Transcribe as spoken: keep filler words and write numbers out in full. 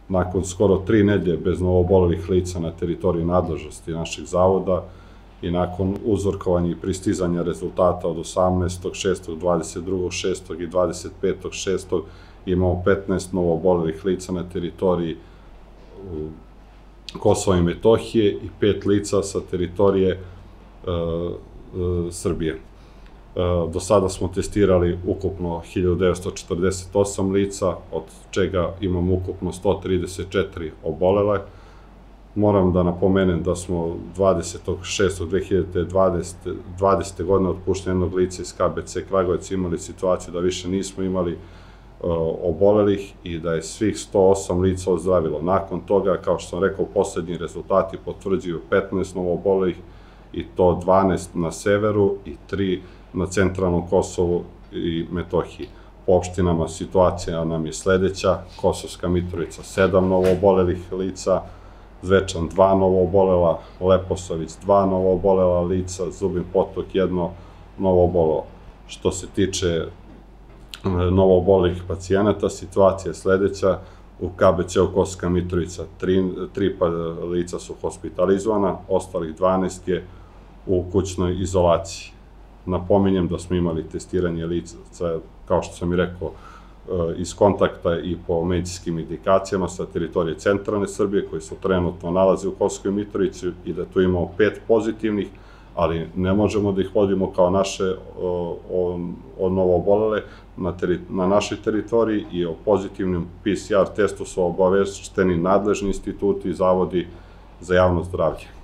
nakon skoro tri nedelje bez novobolelih lica na teritoriji nadležnosti našeg zavoda i nakon uzorkovanja i pristizanja rezultata od osamnaestog šestog, dvadeset drugog šestog i dvadeset petog šestog imamo petnaest novobolelih lica na teritoriji Kosova i Metohije i pet lica sa teritorije Srbije. Do sada smo testirali ukupno hiljadu devetsto četrdeset osam lica, od čega imamo ukupno sto trideset četiri obolele. Moram da napomenem da smo dvadesetog šestog dve hiljade dvadesete. godine otpuštenja jednog lica iz K B C Kragujevac imali situaciju da više nismo imali obolelih i da je svih sto osam lica ozdravilo. Nakon toga, kao što sam rekao, poslednji rezultati potvrđuju petnaest novoobolelih i to dvanaest na severu i tri na centralnom Kosovu i Metohiji. Po opštinama situacija nam je sledeća: Kosovska Mitrovica sedam novoobolelih lica, Zvečan dva novoobolela, Leposavić dva novoobolela lica, Zubin Potok jedno novoobolelo. Što se tiče novoobolelih pacijenata, situacija je sledeća: u K B C-u Kosovska Mitrovica tri lica su hospitalizovana, ostalih dvanaest je u kućnoj izolaciji. Napominjem da smo imali testiranje lica, kao što sam i rekao, iz kontakta i po medicinskim indikacijama sa teritorije centralne Srbije, koji se trenutno nalaze u Kosovskoj Mitrovici, i da tu imamo pet pozitivnih, ali ne možemo da ih vodimo kao naše novoobolele na našoj teritoriji, i o pozitivnim P C R testu su obavešteni nadležni instituti i zavodi za javno zdravlje.